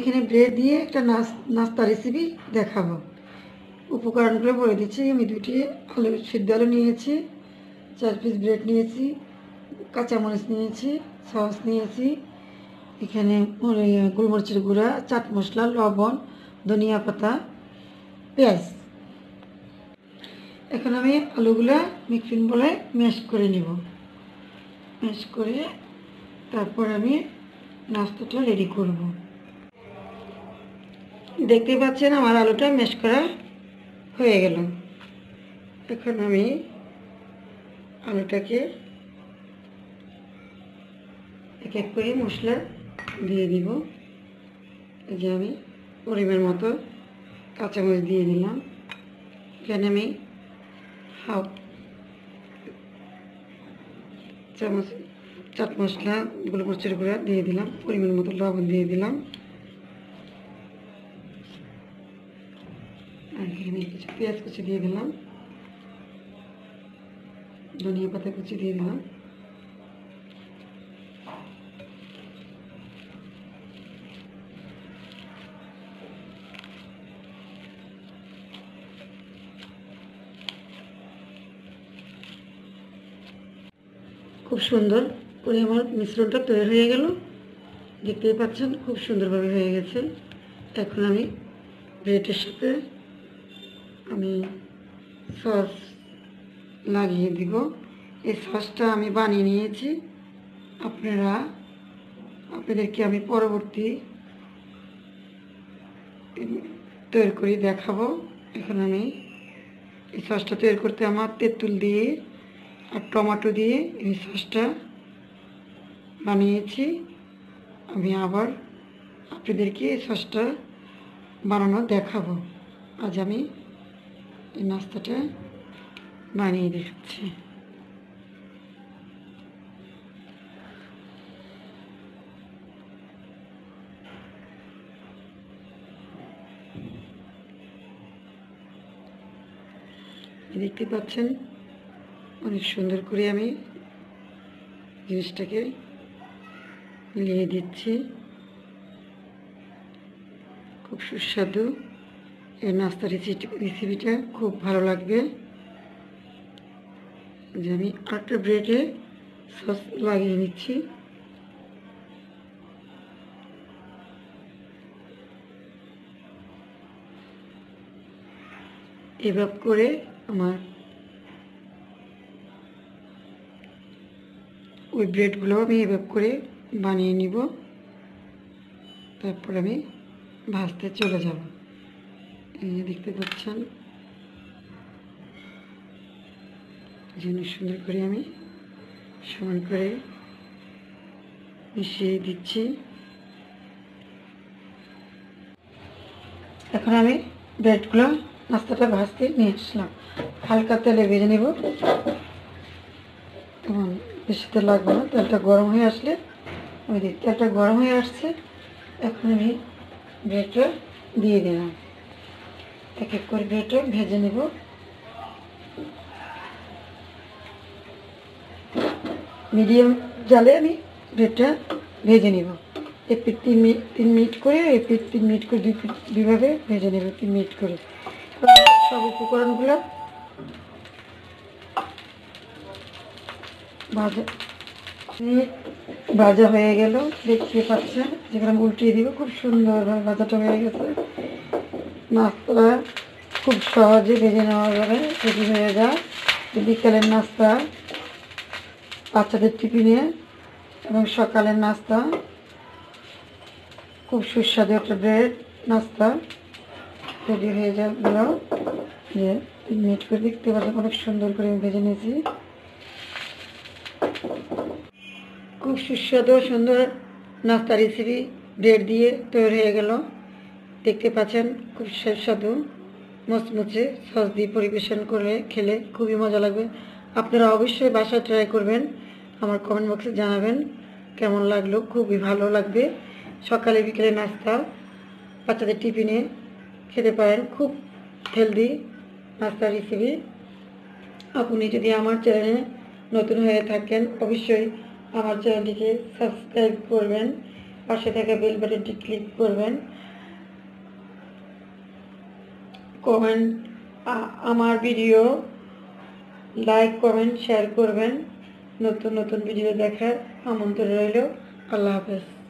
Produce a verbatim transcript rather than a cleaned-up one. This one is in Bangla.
এখানে ব্রেড দিয়ে একটা নাস্তা রেসিপি দেখাবো। উপকরণগুলো বলে দিচ্ছি। আমি দুটি আলু সিদ্ধ আলু নিয়েছি, চার পিস ব্রেড নিয়েছি, কাঁচামরিচ নিয়েছি, সস নিয়েছি, এখানে গোলমরিচের গুঁড়া, চাট মশলা, লবণ, ধনিয়া পাতা, পেঁয়াজ। এখন আমি আলুগুলা মিক্সিং বলে ম্যাশ করে নিব। ম্যাশ করে তারপর আমি নাস্তাটা রেডি করব। দেখতে পাচ্ছেন আমার আলুটা ম্যাশ করা হয়ে গেল। এখন আমি আলুটাকে এক এক করে মশলা দিয়ে দিব। এই যে আমি পরিমাণ মতো কাঁচামরিচ দিয়ে দিলাম। এখানে আমি হাফ চামচ চাট মশলা, গোলমরিচের গুঁড়া দিয়ে দিলাম, পরিমাণ মতো লবণ দিয়ে দিলাম, আর এখানে কিছু পেঁয়াজ কুচি দিয়ে দিলাম, ধনিয়া পাতা কুচি দিয়ে দিলাম। খুব সুন্দর করে আমার মিশ্রণটা তৈরি হয়ে গেল। দেখতেই পাচ্ছেন খুব সুন্দরভাবে হয়ে গেছে। এখন আমি ব্রেডের সাথে আমি সস লাগিয়ে দিব। এই সসটা আমি বানিয়ে নিয়েছি, আপনারা আপনাদেরকে আমি পরবর্তী তৈরি করে দেখাবো। এখন আমি এই সসটা তৈরি করতে আমার তেঁতুল দিয়ে আর টমেটো দিয়ে এই সসটা বানিয়েছি। আমি আবার আপনাদেরকে এই সসটা বানানো দেখাবো। আজ আমি এই নাস্তাটা বানিয়ে দেখাচ্ছি। দেখতে পাচ্ছেন অনেক সুন্দর করে আমি জিনিসটাকে মিলিয়ে দিচ্ছি। খুব সুস্বাদু এই নাস্তা রেসিপিটা খুব ভালো লাগবে। যে আমি আরেকটা ব্রেডে সস লাগিয়ে নিচ্ছি। এভাবে করে আমার ওই ব্রেডগুলো আমি এভাবে করে বানিয়ে নিব। তারপর আমি ভাজতে চলে যাব। এই দেখতে পাচ্ছেন জিনিস সুন্দর করে আমি সমান করে মিশিয়ে দিচ্ছি। এখন আমি ব্রেডগুলো নাস্তাটা ভাজতে নিয়ে আসলাম। হালকা তেলে ভেজে নেব, এবং বেশি তেল লাগবে না। তেলটা গরম হয়ে আসলে ওই দিক তেলটা গরম হয়ে আসছে। এখন আমি ব্রেডটা দিয়ে দিলাম। এক এক করে ব্রেডটা ভেজে নেব। মিডিয়াম জালে আমি ব্রেডটা ভেজে নেব। এক পিঠ তিন মিনিট তিন মিনিট করে এক পিঠ তিন মিনিট করে দুই পিঠ দুইভাবে ভেজে নেব, তিন মিনিট করে। সব উপকরণগুলো ভাজা ভাজা হয়ে গেল। দেখতে পাচ্ছেন যেখানে আমি উল্টিয়ে দিব। খুব সুন্দরভাবে ভাজাটা হয়ে গেছে। নাস্তা খুব সহজে ভেজে নেওয়া যাবে, রেডি হয়ে যায়। বিকালের নাস্তা, বাচ্চাদের টিফিনে এবং সকালের নাস্তা খুব সুস্বাদু একটা ব্রেড নাস্তা রেডি হয়ে গেল। যে তিন মিনিট করে দেখতে পাচ্ছেন অনেক সুন্দর করে আমি ভেজে নিয়েছি। খুব সুস্বাদু সুন্দর নাস্তা রেসিপি ব্রেড দিয়ে তৈরি হয়ে গেল। দেখতে পাচ্ছেন খুব সুস্বাদু মুচমুচে সস দিয়ে পরিবেশন করে খেলে খুবই মজা লাগবে। আপনারা অবশ্যই বাসায় ট্রাই করবেন। আমার কমেন্ট বক্সে জানাবেন কেমন লাগলো। খুবই ভালো লাগবে। সকালে বিকেলে নাস্তা, বাচ্চাদের টিফিনে খেতে পারেন। খুব হেলদি নাস্তা রেসিপি। আপনি যদি আমার চ্যানেলে নতুন হয়ে থাকেন অবশ্যই আমার চ্যানেলটিকে সাবস্ক্রাইব করবেন পাশে থাকা বেল বাটনটি ক্লিক করবেন। কমেন্ট আমার ভিডিও লাইক কমেন্ট শেয়ার করবেন। নতুন নতুন ভিডিও দেখার আমন্ত্রণ রইল। আল্লাহ হাফেজ।